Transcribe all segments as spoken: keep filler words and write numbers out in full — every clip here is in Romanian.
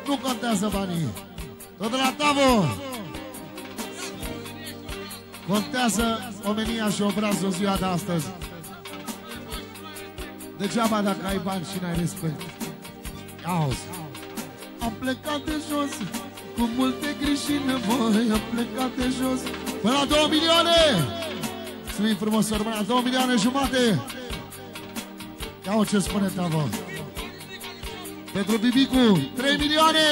Nu contează banii. Tot de la Tavo. Contează omenia și obrazul ziua de astăzi. Degeaba dacă ai bani și n-ai respect. Auzi. Am plecat de jos cu multe griji și nevoi. Am plecat de jos până la două milioane. Mulțumim frumos, rămâna două milioane jumate. Ia-o ce spune Tavo. Pentru Bibicu, trei milioane.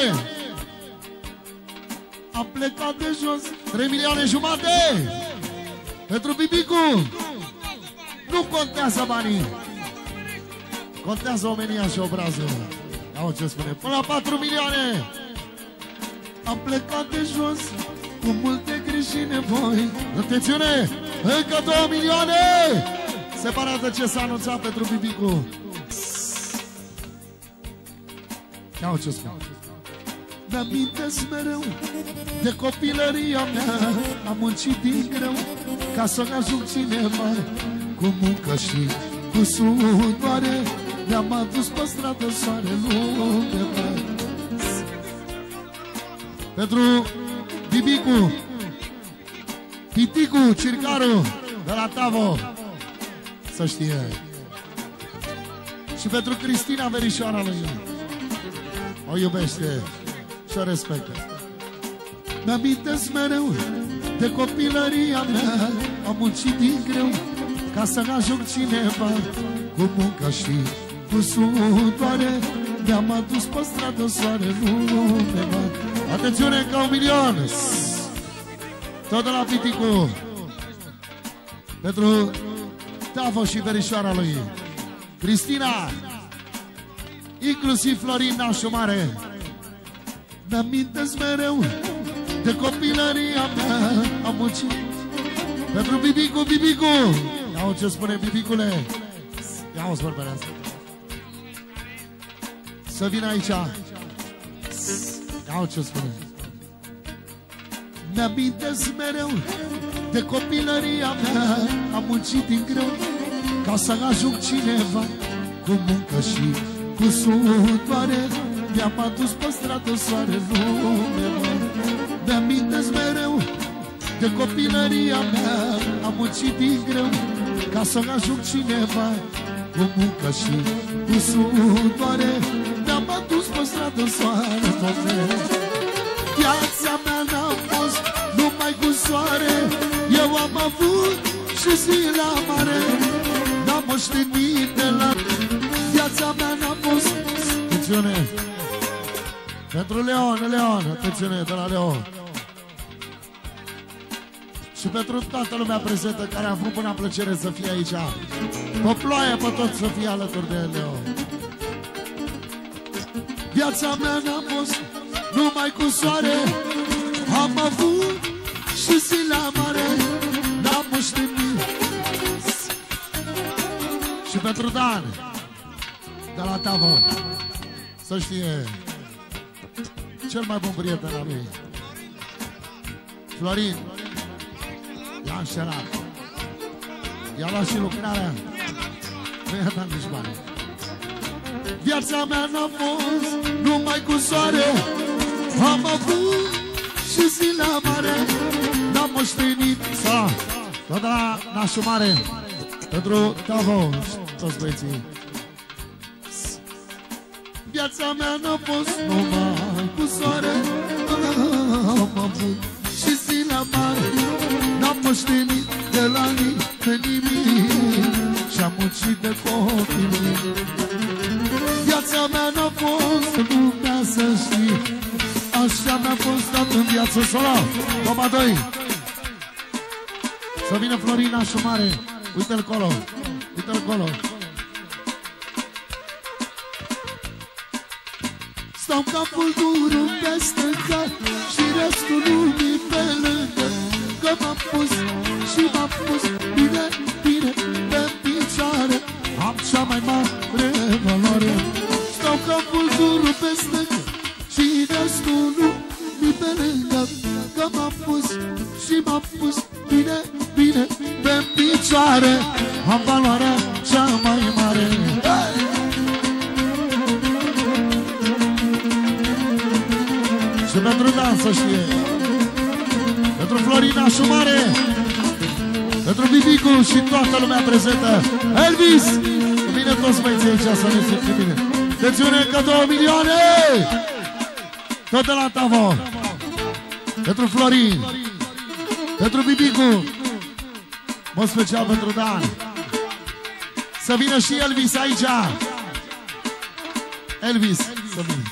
Am plecat de jos, trei milioane jumate. Pentru Bibicu. Nu contează banii. Contează omenia și obrazul. Ia-o ce spune. Până la patru milioane. Am plecat de jos cu multe griji și nevoi. Atențiune! Încă două milioane! Separată ce s-a anunțat pentru Bibicu. Ia-o ce spune. Mi-amintesc mereu de copilăria mea. Am muncit din greu ca să ajung cineva. Cu muncă și cu sudoare mi-am adus pe stradă soare undeva. Pentru Bibicu, Piticu, Circaru de la Tavo, să știe. Și pentru Cristina, verișoara lui el. O iubește și o respectă. Mi-amintesc mereu de copilăria mea. Am muncit din greu ca să ajung cineva. Cu muncă și cu sudoare mi-am adus pe stradă soare undeva. Atențiune, ca un milion. Tot de la Piticu. Pentru Tavo și verișoara lui Cristina, inclusiv Florin nașul mare. Mi-amintesc mereu de copilăria mea. Am muncit pentru Bibicu, Bibicu. Ia-o ce spune Bibicule. Ia-o vorbele asta. Să vină aici. Ia-o ce spune. Mi-amintesc mereu de copilăria mea. Am muncit din greu ca să ajung cineva. Cu muncă și cu sudoare mi-am adus pe stradă soare undeva. Mi-amintesc mereu de copilăria mea. Am muncit din greu ca să ajung cineva. Cu muncă și cu sudoare mi-am adus pe stradă soare undeva. Viața mea n-a fost numai cu soare. Eu am avut și zi la mare. N-am moștenit de la... Viața mea n-a fost... Atențiune! Pentru Leon, Leon, atențiune, de la Leon. Și pentru toată lumea prezentă care a avut până plăcere să fie aici. Pe ploaie, pe tot să fie alături de Leon. Viața mea n-a fost numai cu soare. Am avut și zi la mare. N-am moștenit. Și pentru Dan de la Tavo, să știe, cel mai bun prieten al lui Florin. I-a înșelat. I-a luat și lucrarea. Nu i-a dat nici bani. Viața mea n-a fost numai cu soare. Am avut și zi la mare. N-am moștenit. Sa, tot de la nașul mare. Pentru Tavo și toți băieții. Viața mea n-a fost numai cu soare. Am avut și zi la mare. N-am moștenit de la nimic. Și-am muncit de copii. Viața mea n-a fost lumea, să știi. Așa mi-a fost dat în viață. Solo, Toma doi. Să vină Florin nașul mare. Uite-l colo, uite-l colo. Stau ca fulgurul peste cap și restul lumii pe lângă. Că m-am pus și m-am pus bine, bine pe picioare. Am cea mai mare valoare. Stau ca fulgurul peste cap și restul lumii pe lângă. Că m-am pus și m-am pus bine, bine pe picioare. Am valoarea cea mai mare. Hey! Și pentru Dan, să știe. Pentru Florina Șumare, pentru Bibicu și toată lumea prezentă. Elvis! Cu mine toți băieții aici să ne simți bine. Atențiune, încă două milioane! Tot de la Tavo. Pentru Florin. Pentru Bibicu. Mă special pentru Dan. Să vină și Elvis aici. Elvis, să vină.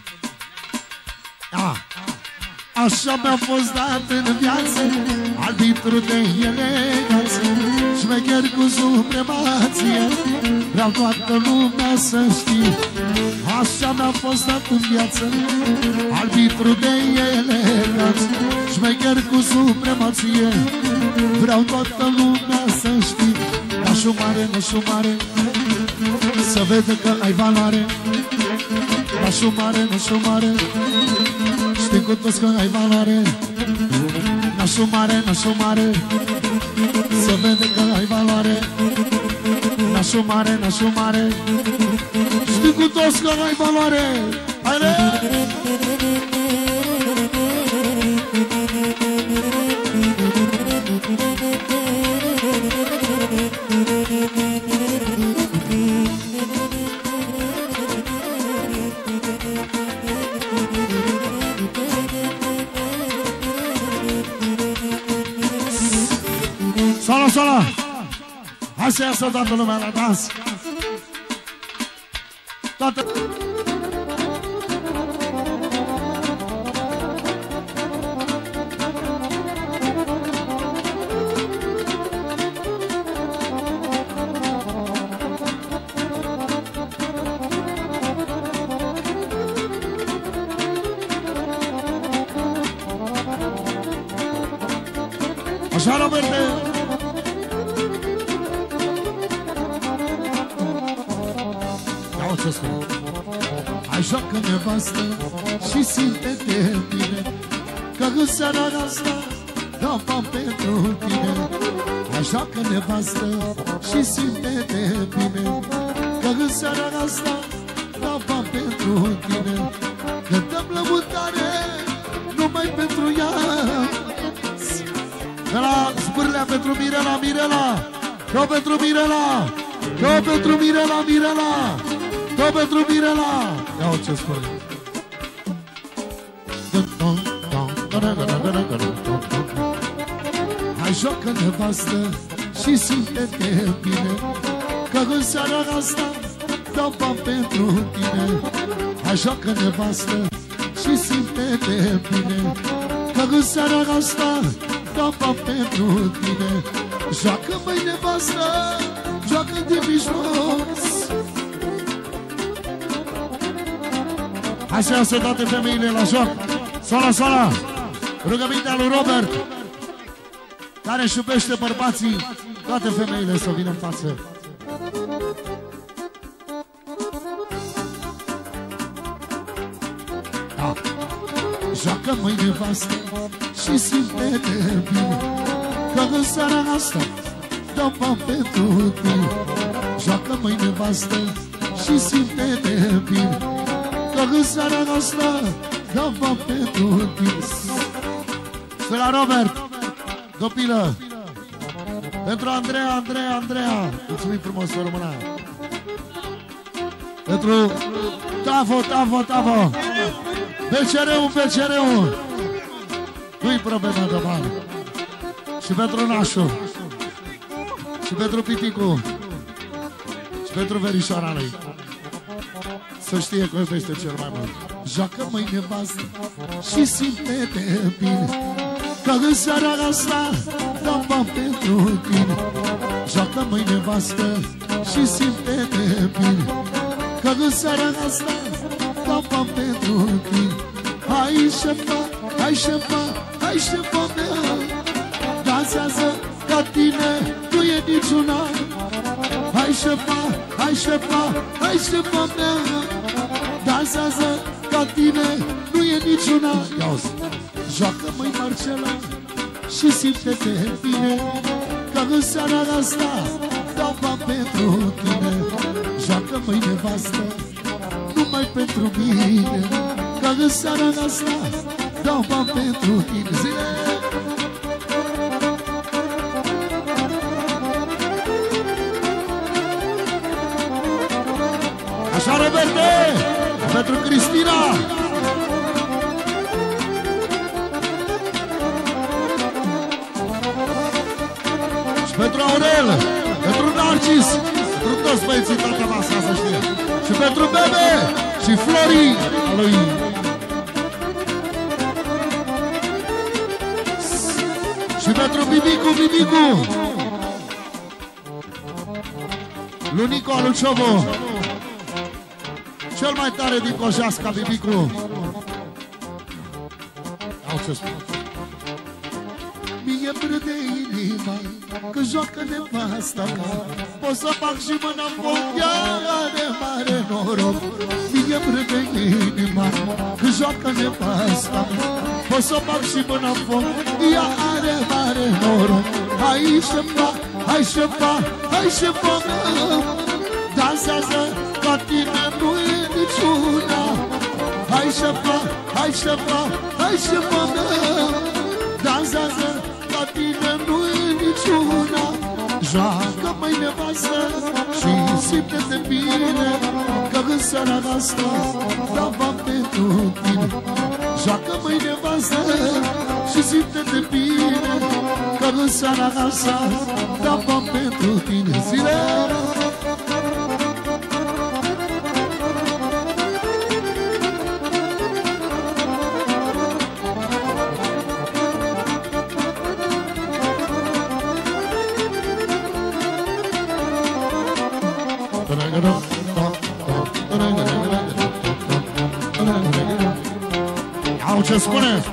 Ah. Așa mi-a fost dat în viață, arbitru de eleganță, șmecher cu supremație, vreau toată lumea să știe. Așa mi-a fost dat în viață, arbitru de eleganță, șmecher cu supremație, vreau toată lumea să știe. Nașul mare, nașul mare, să vede că ai valoare. Nașul mare, nașul mare, știi cu toți că ai valoare. Nașul mare, nașul mare, să vede că ai valoare. Nașul mare, nașul mare, știi cu toți că ai valoare. Haide! Sala, sala! Hai să iasă toată lumea la dans! Toată... Așa, Roberte! Ce spune? Hai joacă nevastă și simte-te bine, că în seara asta dau bani pentru tine. Hai joacă nevastă și simte-te bine, că în seara asta dau bani pentru tine. Cântăm lămutare numai pentru ea. De la Zbârlea pentru Mirela, Mirela, eu pentru Mirela, eu pentru Mirela, Mirela, eu pentru Mirela. Ia-o ce spune. Hai joacă nevastă și simte-te bine, că în seara asta dau bani pentru tine. Hai joacă nevastă și simte-te bine, că în seara asta dau bani pentru tine. Joacă, măi, nevastă, joacă de mijloc. Hai să iasă toate femeile la joc. Sola, sola, rugămintea lui Robert, care își iubește bărbații, toate femeile să vină în față. Da. Joacă, măi, nevastă și simte-te bine, că în seara asta dau bani pentru tine. Joacă, măi, nevastă și simte-te bine, că în seara asta dau bani pentru tine. De la Robert, copilă, pentru Andreea, Andreea, Andreea, mulțumim frumos, să rămână. Pentru Tavo, Tavo, Tavo, B C R-ul, B C R-ul, nu-i problemă de bani. Și pentru Nașu, și pentru Piticu, și pentru verișoara lui. Să știe că iubește cel mai mult. Joacă, măi, nevastă și simte-te bine, că în seara asta dau bani pentru tine. Joacă, măi, nevastă și simte-te bine, că în seara asta dau bani pentru tine. Hai, șefa, hai, șefa, hai, șefa mea, dansează ca tine, nu e niciuna. Hai, șefa, hai, șefa, hai, șefa mea, dansează ca tine, nu e niciuna. Ia-uzi, joacă, măi, Marcela și simte-te bine, că în seara asta dau bani pentru tine. Joacă, măi, nevastă, numai pentru mine, că în seara asta dau bani pentru tine. Zile! Așa, Roberte! Pentru Cristina! Și pentru Aurel! Pentru Narcis! Pentru toți băieții toată masa, să știe! Și pentru Bebe! Și Flori! A lui! Și pentru Bibicu, Bibicu! Lui Nico Aluciovo! Cel mai tare din Cojeasca, Bibicu! Au ce spun! Mie brâde inima că joacă nevasta mea. Pot să fac și mâna-n foc, ea are mare noroc. Mie brâde inima că joacă nevasta mea. Pot să fac și mâna-n foc, ea are mare noroc. Hai șefa, hai șefa, hai șefa mea, dansează ca tine, nu e niciuna. Hai șefa, hai șefa, hai șefa mea, dansează ca tine, nu e niciuna. Joacă măi nevastă și simte-te bine, că în seara asta dau bani pentru tine. Joacă măi nevastă și simte-te bine, că în seara asta dau bani pentru tine. Zile! Au ce spune?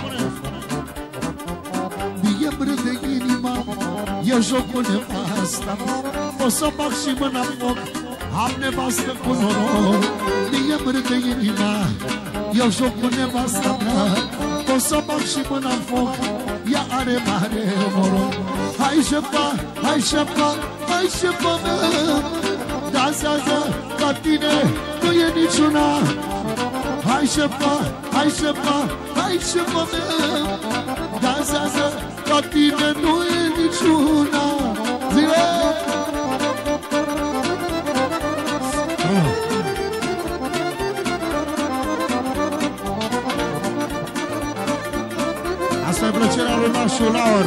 Mie brâde inima, eu joc cu nevasta. O să fac și mâna foc, am nevastă cu noroc. Mie brâde inima, eu joc cu nevasta mea. O să fac și mâna foc, ea are mare noroc. Hai șefa, hai șefa, hai șefa mea, dansează ca tine, nu e niciuna. Hai șefa, hai șefa, hai șefa mea, dansează ca tine, nu e niciuna. Zile! Asta e plăcerea lui Mașu Laur.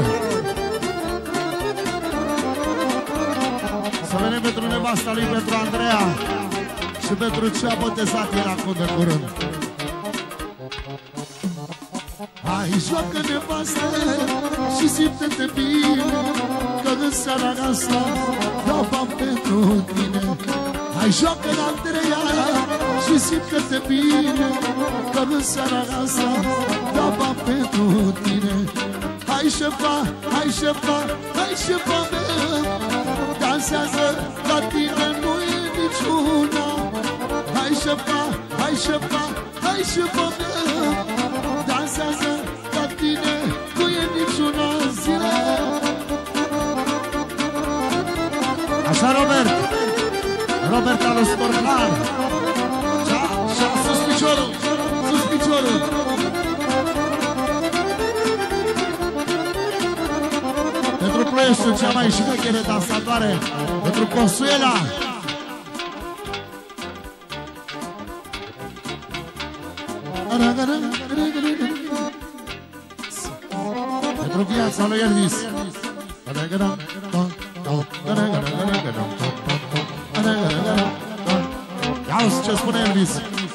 Să venim pentru nevasta lui, pentru Andreea și pentru ce a botezat el acum de curând. Hai, joacă nevastă și simte-te bine, că în seara asta dau bani pentru tine. Hai, joacă Andreea și simte-te bine, că în seara asta dau bani pentru tine. Hai șefa, hai șefa, hai șefa mea, dansează la tine, nu e niciuna. Hai șefa, hai șefa, hai șefa mea, dansează la tine, nu e niciuna. Zile! Așa, Robert! Robert al Sportlar! Și-a, și-a sus piciorul, sus piciorul! Pentru Ploieștiul, cea mai șmechere dansatoare, pentru Consuela. Pentru viața lui Elvis. Ia-uzi ce spune Elvis.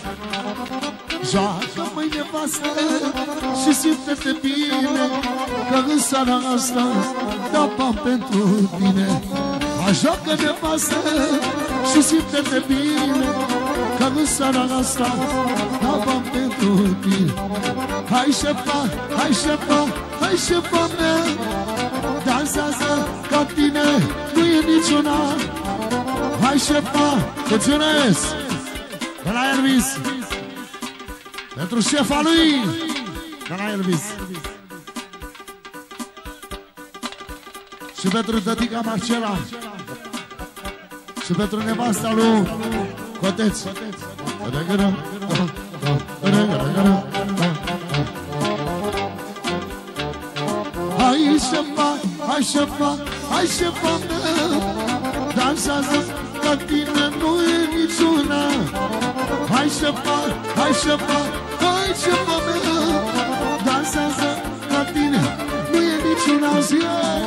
Joacă măi nevastă și simte-te bine, că în seara asta dau bani pentru tine. Joacă nevastă și simte-te bine, că în seara asta dau bani pentru tine. Hai șefa, hai șefa, hai șefa mea, dansează ca tine, nu e niciuna. Hai șefa, funcționez de la Elvis, pentru șefa lui de la Elvis și pentru tătica Marcela și pentru nevasta lui Coteț. hai șefa, hai șefa meu, dansează ca tine nu e niciuna. Hai șefa, hai șefa, hai șefa meu, dansează ca tine nu e niciuna zi.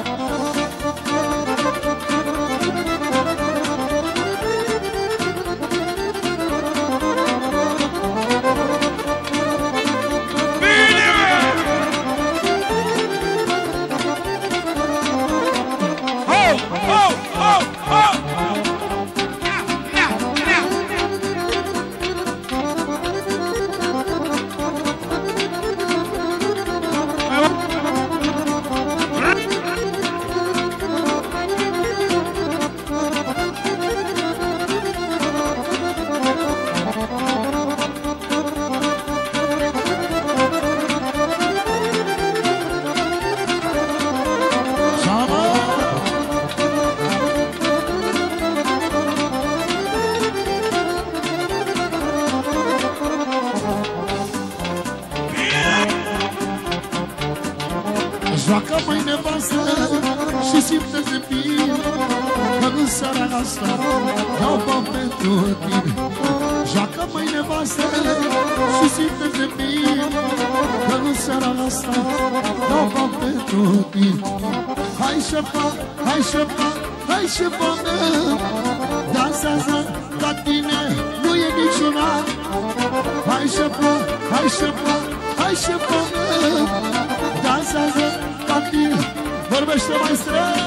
Joacă-mă-i nevastă și simte-te bine, că în seara asta dau bani pentru tine. Joacă-mă-i nevastă și simte-te bine, că în seara asta dau bani pentru tine. Hai șefa, hai șefa, hai șefa meu, dansează ca tine nu e niciuna. Hai șefa, hai șefa, hai șefa meu, dansează ca tine, vorbește mai strâns.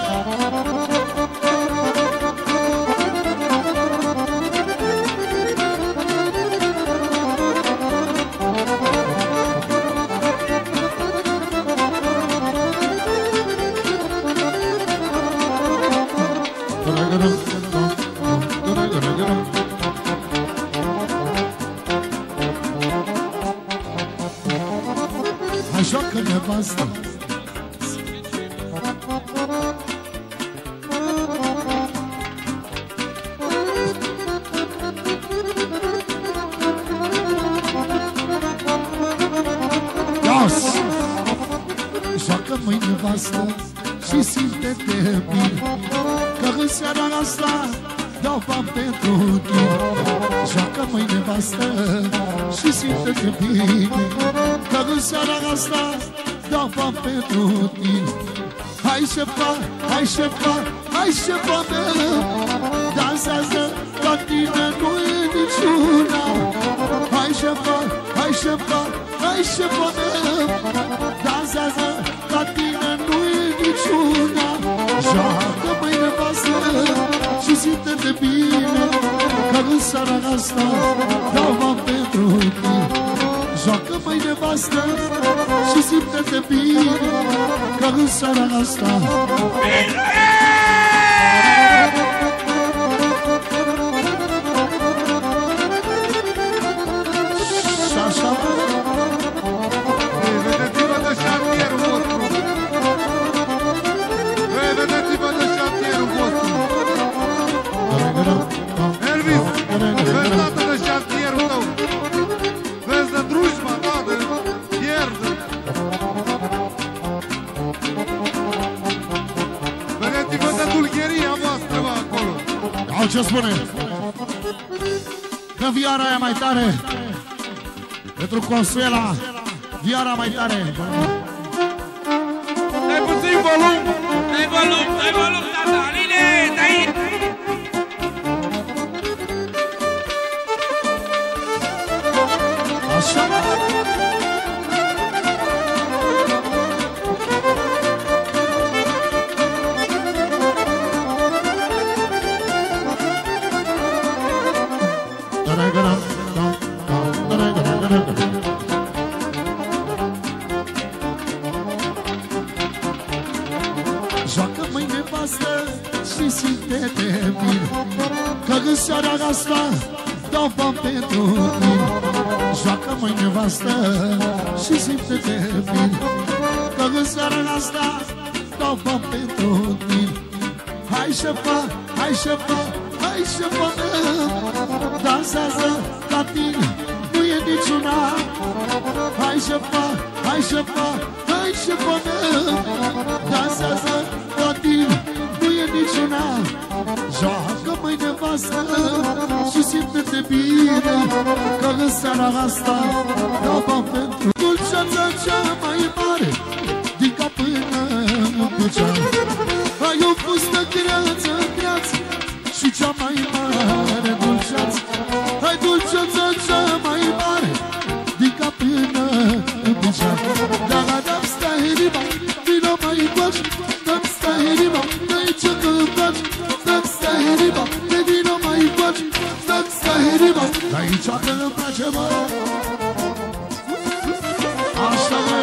Hai joacă nevastă, joacă-mă-i nevastă și simte-te bine, că în seara asta dau bani pentru tine. Joacă-mă-i nevastă și simte-te bine, că în seara asta dau bani pentru tine. Hai șefa, hai șefa, hai șefa meu, dansează ca tine nu e niciuna. Hai șefa, hai șefa, hai șefa meu, dansează ca tine nu e niciuna. Joacă-mă-i nevastă și simte-te bine, că în seara asta dau bani pentru tine. Joacă-mă-i nevastă și simte-te bine, că în seara asta și așa. Vedeți-vă de șantierul vostru! Vedeți-vă de șantierul vostru! Elvis, vezi dată de șantierul tău! Vezi de drujma ta, de pierdă! Vedeți-vă de dulgheria voastră, bă, acolo! Au ce spune? Dă vioara aia mai tare pentru Consuela, vioara mai tare. Dai puțin volum, dai volum, dai volum, tata, Aline, dai! Așa, mă! Joacă-mă-i nevastă și simte-te bine, că în seara asta dau bani pentru tine. Joacă-mă-i nevastă și simte-te bine, că în seara asta dau bani pentru tine. Hai șefa, hai șefa, hai șefa meu, dansează ca tine nu e niciuna. Hai șefa, hai șefa, hai n-ai ce până, dansează la tine, nu e niciuna. Joacă mai nevastă și simte-te bine, că în seara asta dau bani pentru dulceața cea mai mare, din cap până în picioare. Ai o fustă greață, greață și cea mai mare dulceață. Ai dulceața cea mai mare, din cap până în picioare. Da-la dam stai riba, vino mai încoace, dam stai riba, dă-i ce cântaci. Dam stai riba, de vino mai încoace, dam stai riba, de-aici că-mi place, mă. Așa, mă.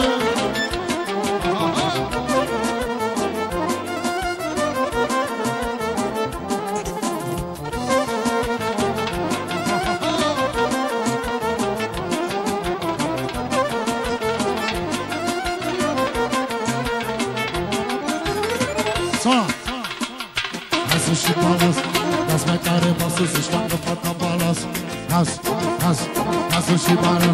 Și balas, las mai tare pasul să-și facă fata balas. Las, las, pasul și balas.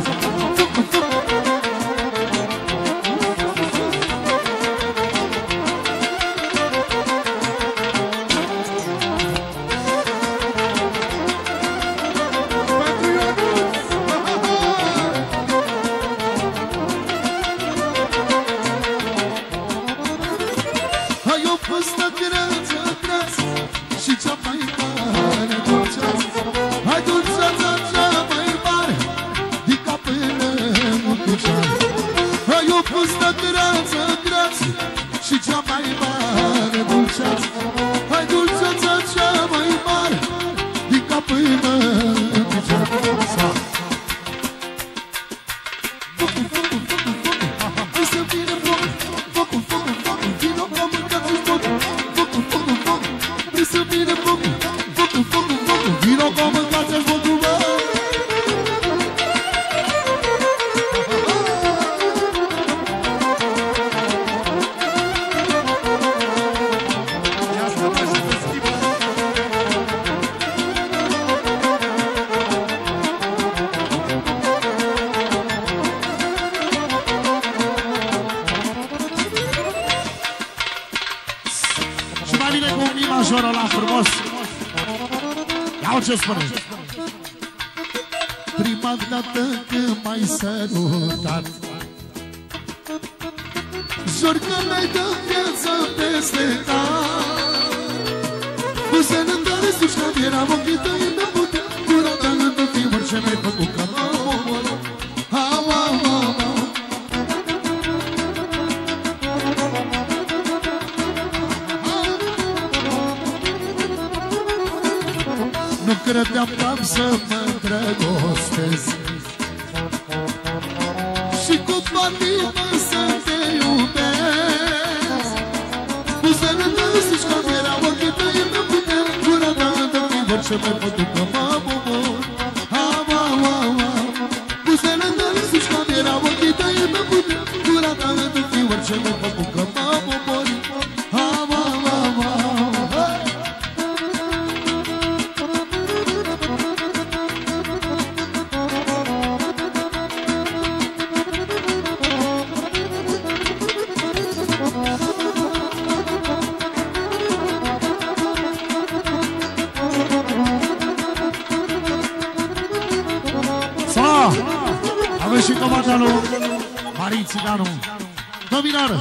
Hai o fustă greață, greață și cea mai mare dulceață. Hai dulceața cea mai mare, din cap până în picioare. Hai o fustă greață, greață și cea mai mare dulceață. Hai dulceața cea mai mare, din cap până în picioare. Hai să vină focul, focul, focul, focul, vino ca mâncați-și focul. Focul, focul, focul, hai să vină focul, focul, focul, focul, vino ca mâncați-și focul, bă. Majorul ăla frumos. Ia-o ce spune. Prima dată când m-ai sărutat, jur că mi-ai dat viața peste cap. Buzele tale sus când eram ochii tăi în putea, gura ta în tot timpul ce mi-ai făcut că m-am omorât. Au, au, au, au. Nu credeam că-am să mă drăgostez și cu banii mă să te iubesc. Buzele tale zici că erau ochii tăi în putea, gura ta în tot timpul ce mi-ai făcut că m-am omorât. Au, au, au, au. Buzele tale zici că erau ochii tăi în putea, gura ta în tot timpul ce mi-ai făcut că m-am omorât. Au, au, au, au. Avem și comandanul Marin Țiganu. Dominară!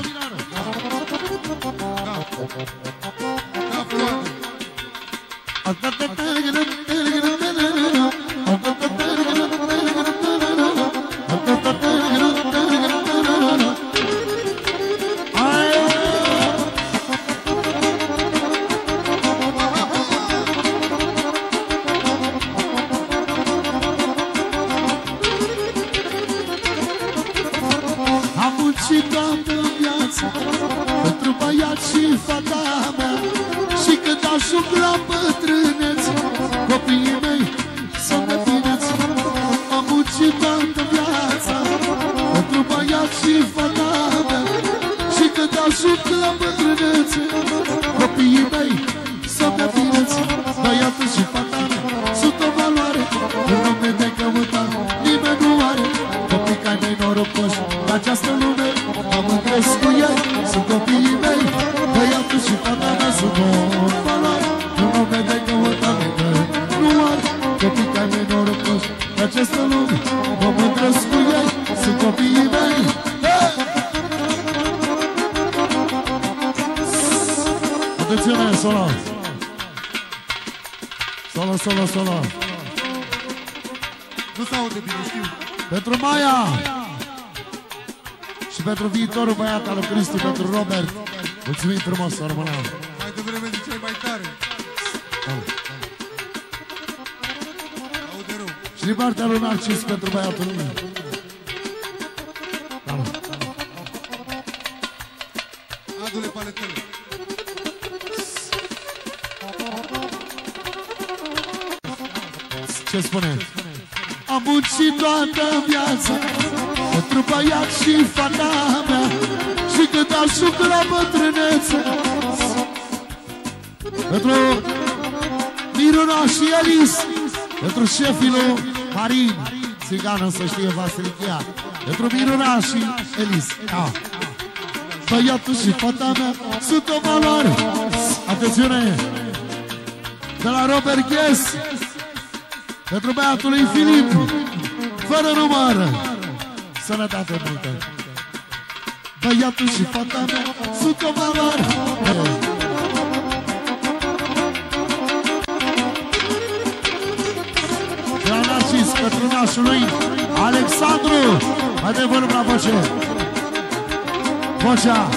pentru băiat și fata mea. Și când ajung la bătrâneți, copiii mei să mă fineți. Am muncit toată viața pentru băiat și fata mea. Și când ajung la bătrâneți, copiii mei să mă fineți. Băiatul și fata mea sunt o valoare, în lume de căutat nimeni nu are. Copii ca mei norocoși, în această lume am între mă mândresc cu ei, sunt copiii mei. Atențiune, solo! Solo, solo, solo! Nu s-aude bine, știu. Pentru Maia! Și pentru viitorul băiat al lui Cristi, pentru Robert. Mulțumim frumos, să rămână. Mai devreme ziceai mai tare. Aude rău. Și din partea lui Narcis pentru băiatul lui. Adu-le paletele. Ce spune? Am muncit toată viața pentru băiat și fata mea, și când ajung la bătrânețe, pentru Miruna și Elis, pentru șefilul Marin Țigană, să știe Vasilichia, pentru Miruna și Elis. Da. Băiatul și fata mea sunt o valoare. Atențiune! De la Robert Ghes, pentru băiatul lui Filip, fără număr, sănătate multă. Băiatul și fata mea sunt o valoare. De la Narcis, pentru nașul lui Alexandru, mai de volum la voce. Vocea.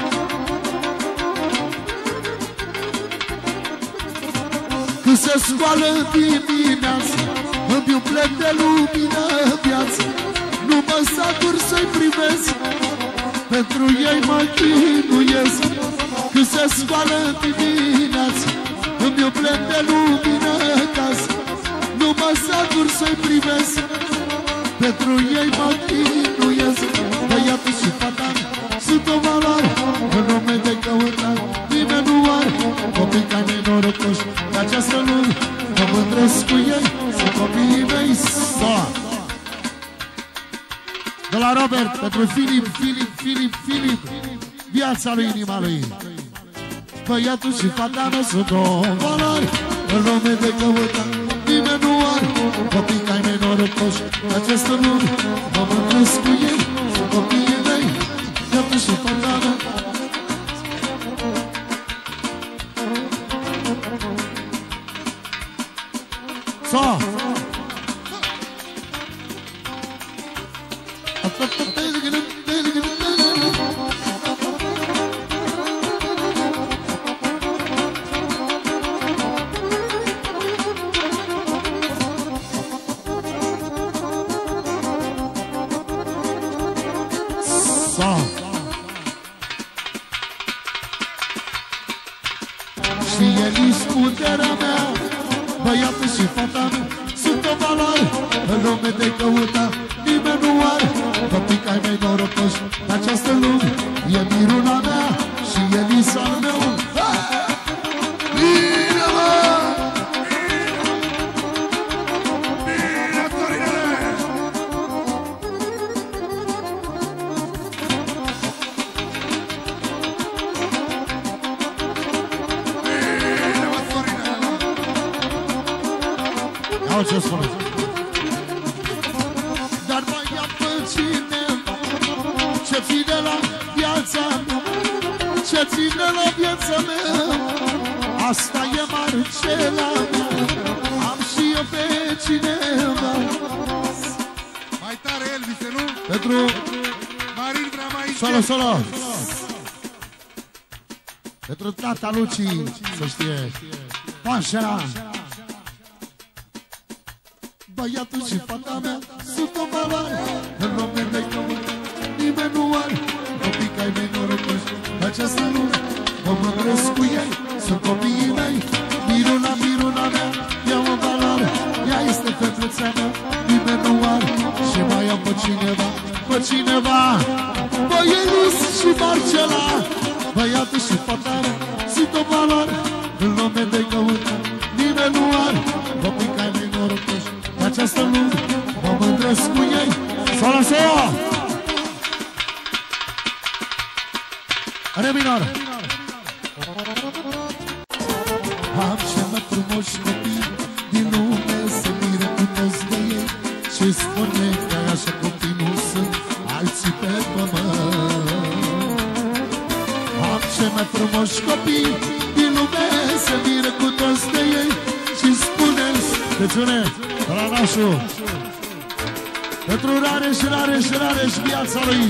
Când se scoală dimineața, îmi umple de lumină viața, nu mă satur să-i privesc, pentru ei mă chinuiesc. Când se scoală dimineața, îmi umple de lumină casa, nu mă satur să-i privesc, pentru ei mă chinuiesc. Băiatul și fata sunt o valoare, în nume de căutat nimeni nu are. Copii ca mei norocoși de această lume, mă mândresc cu ei, sunt copiii mei. Soa! De la Robert, pentru Filip, Filip, Filip, Filip, viața lui, inima lui. Băiatul și fata mea sunt o valoare, în nume de căutat nimeni nu are. Copii ca mei norocoși de această lume, mă mândresc cu ei, sunt copiii mei. Băiatul și fata mea. So. Și Elis, puterea mea, băiatul și fata mea sunt o valoare, în lume de căutat nimeni nu are. Copii ca-i mei norocoși în această lume, e Miruna mea și Elis al meu. Bine, mă! Bine, Sorinele! Bine, mă, Sorinele! Iau ce spune. Dar mai ia pe cineva ce ține la viața mea, ce ține la viața mea. Asta e Marcela mea, am și eu pe cineva. Mai tare, Elvise, nu? Pentru Marin vrea mai solo, încet. solo. Pentru tata Lucii, să știe, Pașa. Băiatul și fata mea sunt o valoare, în lume de căutat nimeni nu are. Copii ca-i mei norocoși de această lume, mă mândresc cu ei, sunt copiii mei. Miruna, Miruna mea, e o valoare, ea este fetruța mea, nimeni nu are. Și mai am pe cineva, pe cineva, băi Elis și Marcela. Băiatul și fata mea sunt o valoare, în lume de căutat nimeni nu are. Copii ca-i mei norocoși de această lume, mă mândresc cu ei. Solo, solo! Re minor! Am cei mai frumoși copii din lume, se miră cu toți de ei, și și spune că așa copii nu sunt alții pe pământ. Am cei mai frumoși copii din lume, se miră cu toți de ei și spune-ți Tăciune, Ranașu, pentru Rareș, Rareș, Rareș, viața lui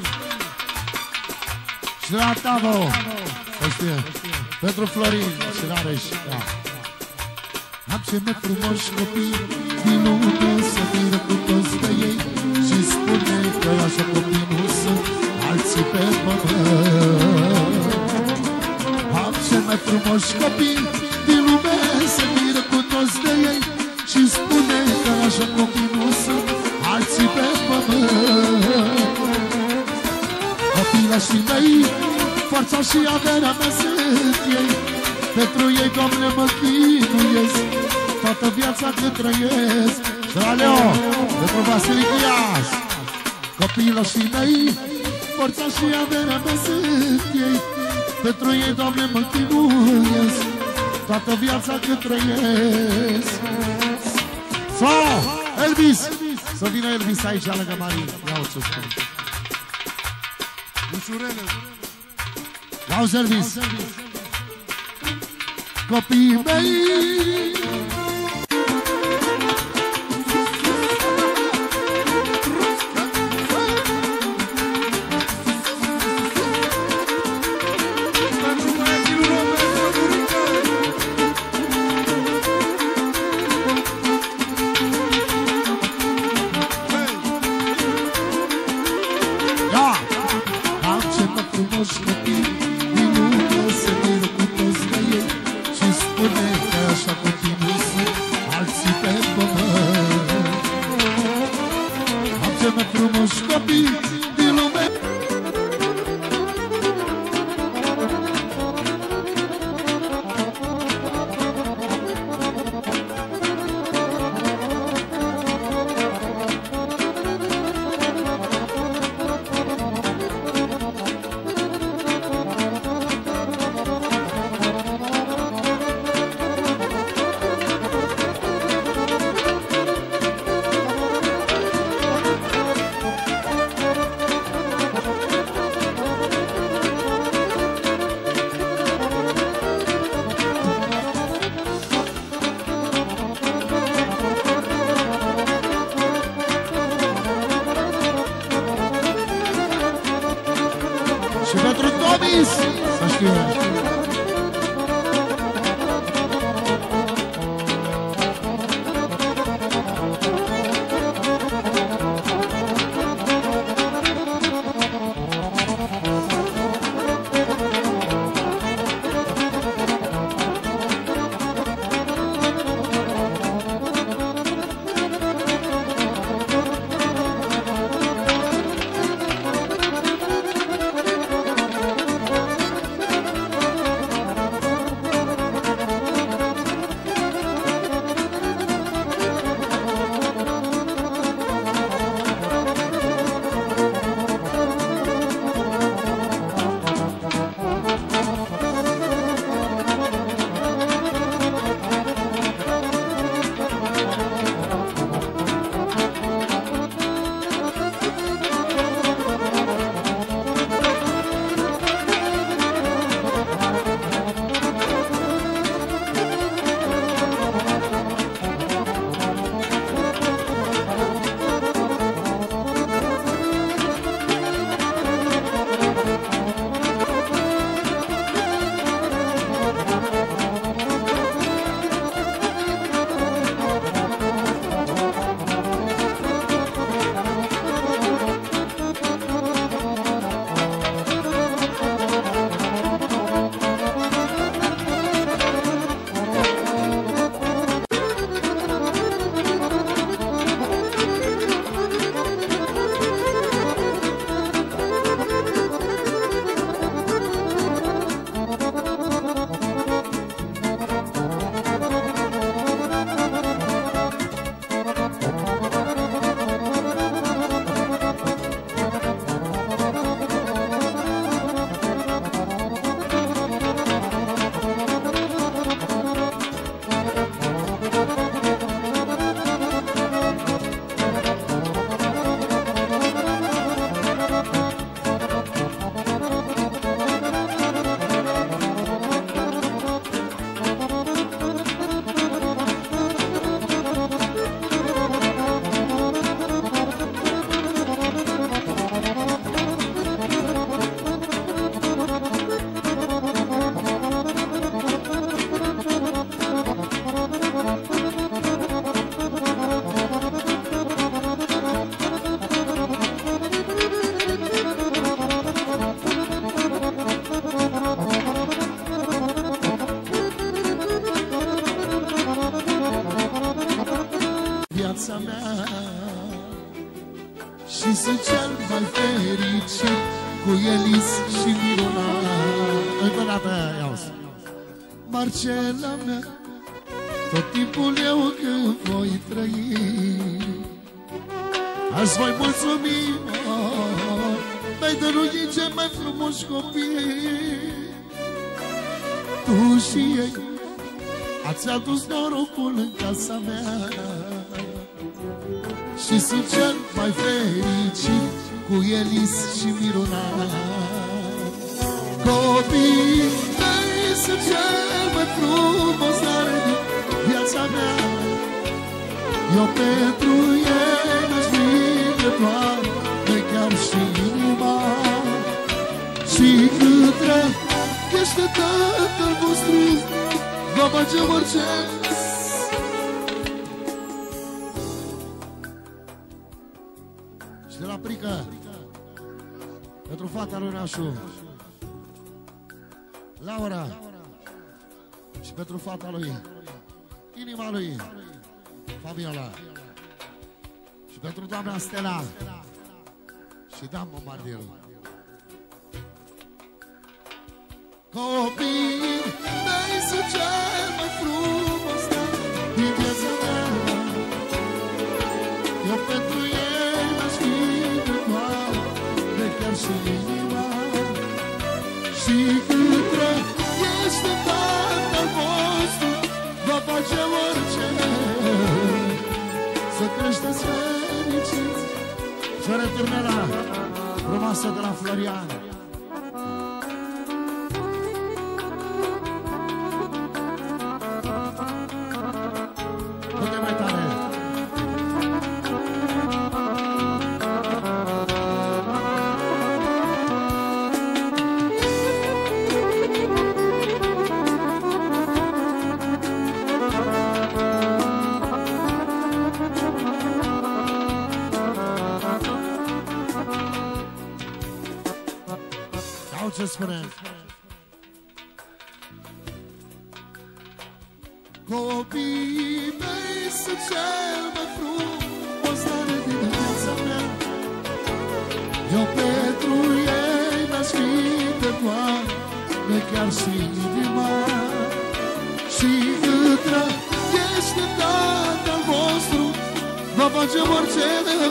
și la Tavo, să știe, pentru Florin și Rareș, da. Am cei mai frumoși copii din lume, se miră cu toți de ei și spune că așa copii nu sunt alții pe pământ. Am cei mai frumoși copii din lume, se miră cu toți de ei și spune că așa copii nu sunt alții pe pământ. Copilașii mei, forța și averea mea sunt ei, pentru ei, Doamne, mă chinuiesc toată viața cât trăiesc. Și la Leo, pentru Vasilic Ias. Copilașii mei, forța și averea mea sunt ei, pentru ei, Doamne, mă chinuiesc toată viața cât trăiesc. Sau, Elvis! Să vină Elvis aici, lângă Marin. Ia-o ce spun. Ușurele. Ia-uzi, Elvis! Copiii mei, și pentru Tomis, să știe. și sunt cel mai fericit cu Elis și Miruna. Încă o dată, iauzi. Marcela mea, tot timpul eu când voi trăi, azi voi mulțumi, mi-ai dăruit cei mai frumoși copii. Tu și ei ați adus norocul în casa mea și sunt cel mai fericit cu Elis și Miruna. Copiii mei sunt cel mai frumos dar din viața mea. Eu pentru ei n-aș vinde toate, chiar și inima. Și cât răchește Tatăl vostru, vă facem orice. Și de la Prică, pentru fata lui Nașu, Laura, și pentru fata lui, inima lui, Fabiola, și pentru doamna Stella și Dan Bombardier. Copiii mei sunt cel mai frumos din viața mea. Eu pentru ei m-aș vinde toate, chiar și inima. Și cât trăiește Tatăl vostru, va face orice să creșteți fericiți. Și o returnera frumoasă de la Florian. Câte mai tare! Ce spune? Copiii mei sunt cel mai frumos dar din viața mea. Eu pentru ei mi-aș vinde toate, chiar și inima. Și cât trăiește Tatăl vostru, vă facem orice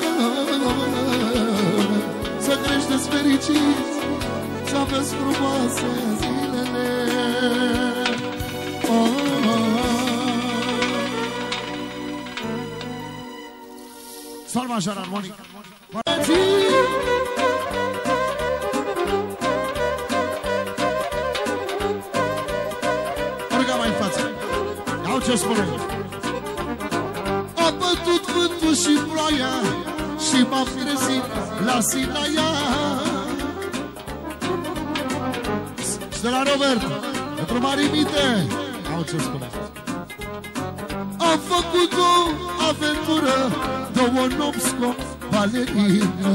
să creșteți fericiți, să aveți frumoase zilele. Oh, oh, oh. Sol major armonic. Urca mai în față. Iau ce spune. A bătut vântul și ploaia și m-am trezit la Sinaia. De la Robert, pentru Marimite, au ce spune. Am făcut o aventură, două nopți cu balerină.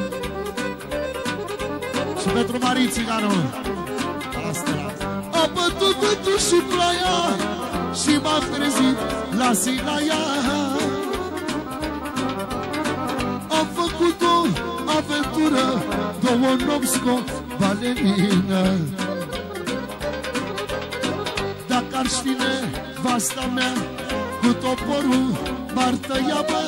Și pentru Marii Țiganul, a bătut vântul și ploaia și m-am trezit la Sinaia. Am făcut o aventură, două nopți cu balerină. Dacă ar ști nevasta mea, cu toporul m-ar tăia, bă.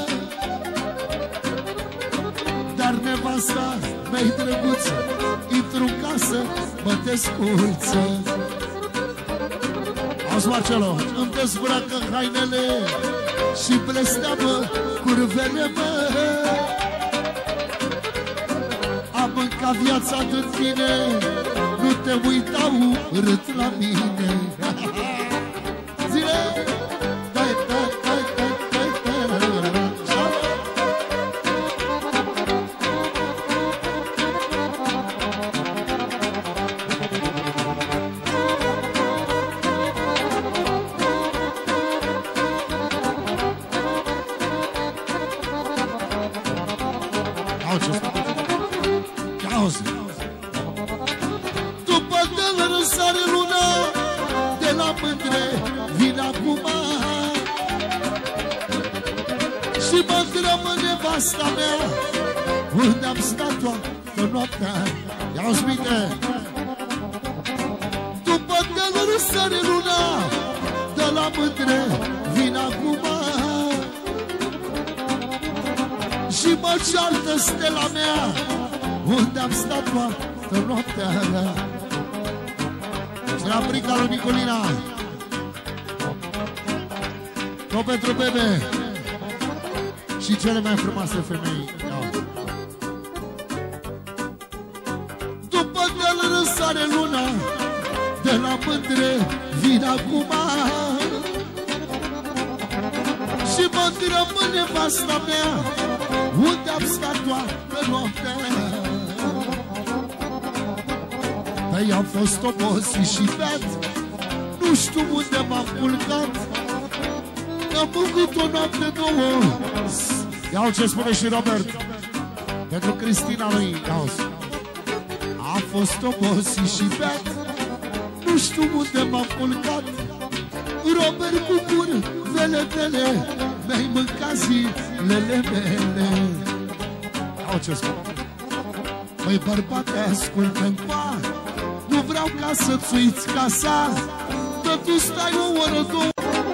Dar nevasta mea-i drăguță, intru în casă, mă descurță. Auzi, Marcelo, îmi dezbracă hainele și blesteamă curvele, bă. Am mâncat viața din tine, nu te uita urât la mine. Zile! Dai, dai, dai, dai, dai, dai, Auzi! După de răsare luna, de la mândre vine acum și mă întreabă nevasta mea, unde am stat toată noaptea. Ia-ți minte! După deal răsare luna, de la mândre vin acum și mă ceartă stela mea, unde am stat toată noaptea. Și la brica lui Nicolina, tot pentru bebe și cele mai frumoase femei. După deal răsare luna, de la mândre vin acum și mă întreabă nevasta mea, unde am stat toată noaptea. Păi am fost obosit și beat, nu știu unde m-am culcat. Am făcut o noapte nouă. Iau ce spune și Robert pentru Cristina lui. Iauzi. Am fost obosit și beat, nu știu unde m-am culcat. Robert cu gură, vele, vele, mi-ai mâncat zilele mele. Iau ce spune. Măi bărbate, ascultă-mi pa, nu vreau ca să-ți uiți casa, că tu stai o oră, două.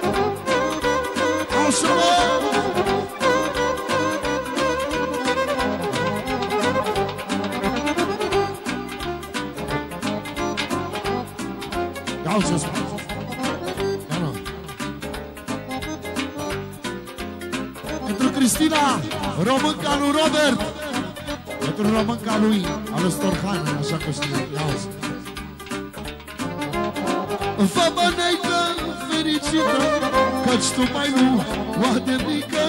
Așa, mă! Iau ce spune. Pentru Cristina, românca lui Robert, pentru românca lui, al Storhan, așa că știu. Iauzi. Fă băneică fericită, căci tu mai nu o de mică,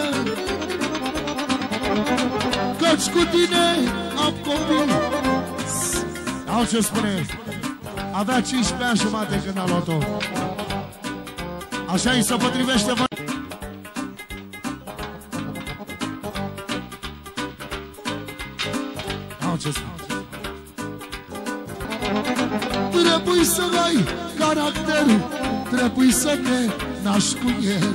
căci cu tine am copil. Au ce spune. Avea cincisprezece ani jumate când a luat-o. Așa îi se potrivește. Au ce spune. Trebuie să ai caracter, trebuie să te naști cu el.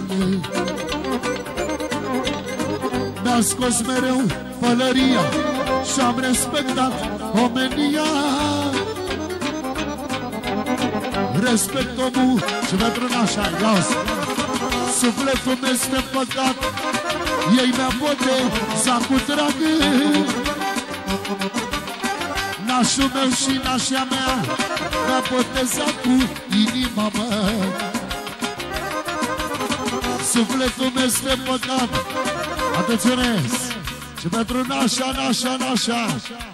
Mi-a scos mereu pălăria și-am respectat omenia. Respect omul și pentru nașa, ias. Sufletul meu este păcat, ei mi-a botezat cu drag. Nașul meu și nașa mea mi-a botezat cu inima, mă. Sufletul meu este păcat. Atenționez. Și pentru nașa, nașa, nașa,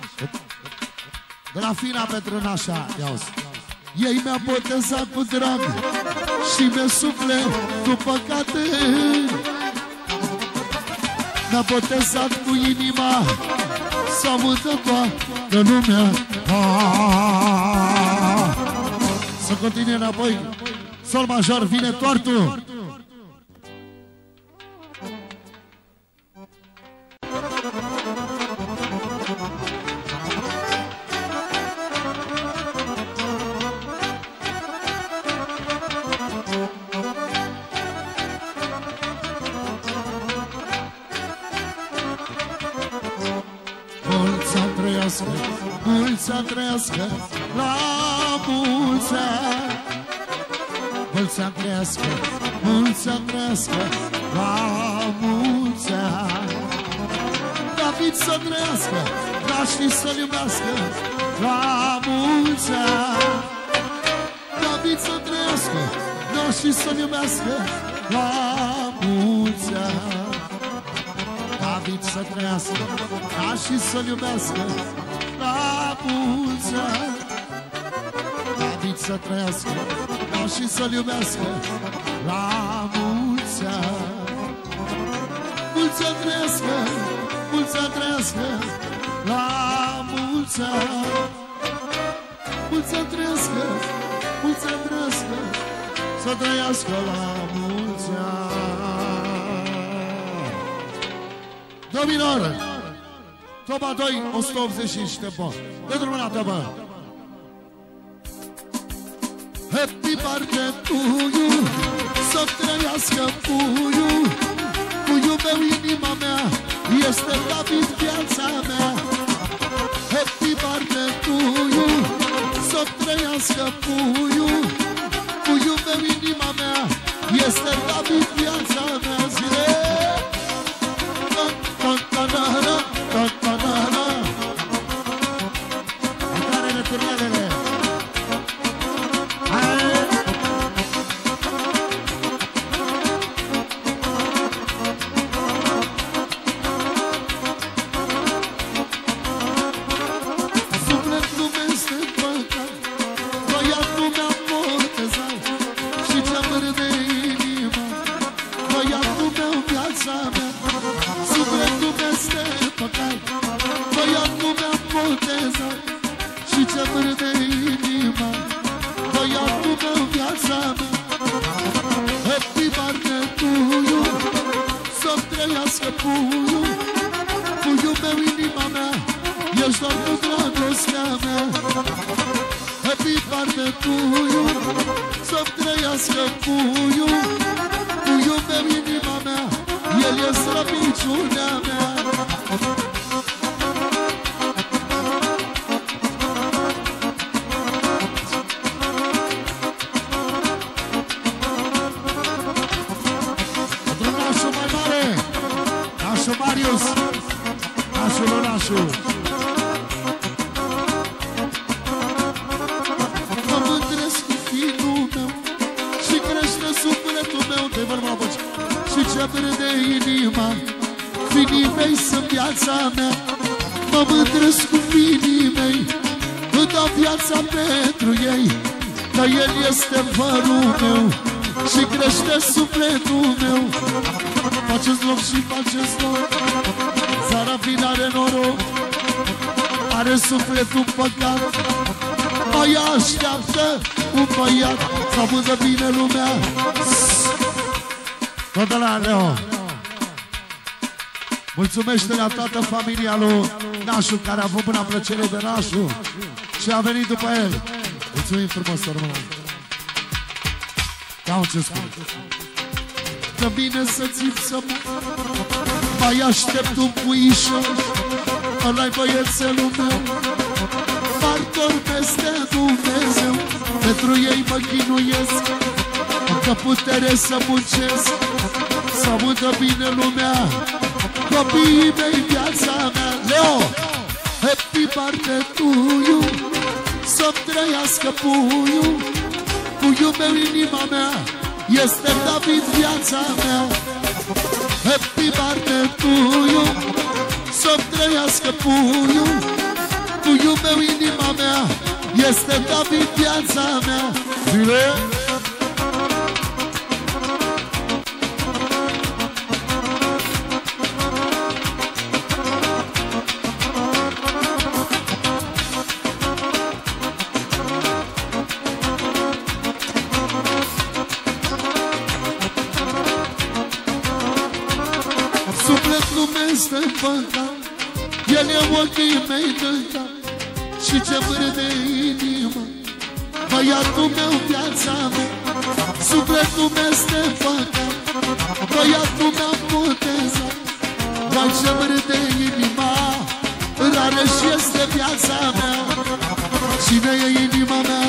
de la Fina pentru nașa, iauzi. Ei mi-a botezat cu drag și mi-e sufletul păcate. Mi-a botezat cu inima, s-a mutat toată lumea. Să continue înapoi. Sol major, vine toartul. Mulți ani trăiască, la mulți ani. Mulți ani trăiască, mulți ani trăiască, la mulți ani. David să trăiască, naștii să-l iubească, la mulți ani. David să trăiască, naștii să-l iubească, la mulți ani. David să trăiască, naștii să-l iubească, la mulți ani. David să trăiască, dar și să-l iubească, la mulți ani. Mulți ani trăiască, mulți ani trăiască, la mulți ani. Mulți ani trăiască, mulți ani trăiască, să trăiască la mulți ani. Domnilor, toba doi, o sută optzeci și cinci tempo. Dă-ți mâna, bă. Happy birthday to you, să trăiască puiul. Puiul meu, inima mea, Este David viața mea. Happy birthday to you. Să trăiască puiul, puiul meu, inima mea. Este David viața mea. Zile ta-ta-na-na, ta-ta-na-na. Acarele, turnelele. Sufletul păcat, mai așteaptă un băiat să vândă bine lumea. Toată la Leo. Mulțumește la toată familia lui Nașu, care a avut până plăcere de Nașu și a venit după el. Mulțumim frumos, rămână. Cau ce spun. Că bine să țip să mai aștept un puișor, ăla-i băiețelul meu, martor peste Dumnezeu. Pentru ei mă chinuiesc, am că putere să muncesc, să audă bine lumea, copiii mei, viața mea. Leo, happy birthday to you. Să-mi trăiască puiul, puiul meu, inima mea. Este David viața mea. Happy birthday to you. Să-mi trăiască puiul, puiul meu, inima mea. Este David viața mea. Zile! El e ochii mei de-nta și ce vârde inima, băiatul meu, viața mea. Sufletul meu este păcat, băiatul meu botezat. Vai, ce vârde inima, rară și este viața mea. Cine e inima mea?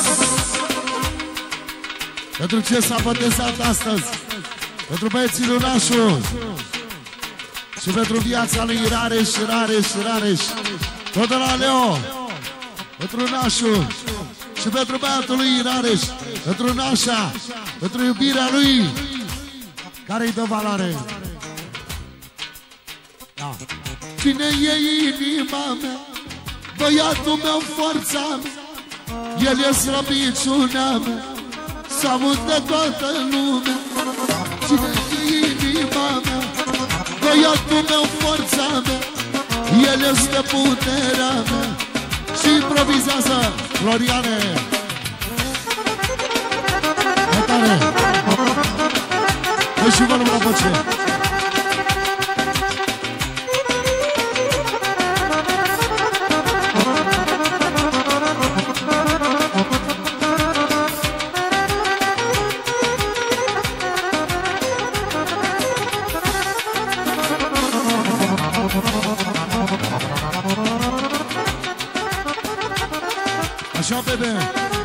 Pentru ce s-a botezat astăzi? Pentru băieții lui Nașu și pentru viața lui Rareș, Rareș, Rareș. Tot de la Leo, pentru Nașu și pentru băiatul lui Rareș, pentru Nașa, pentru iubirea lui, care-i dă valoare. Da. Cine e inima mea, băiatul meu, forța mea, el e slăbiciunea mea, să audă toată lumea. Cine e inima mea, băiatul meu, forța mea, el este puterea mea. Și improvizează Floriane. Mai tare. Dă și volum la voce. Așa, bebe.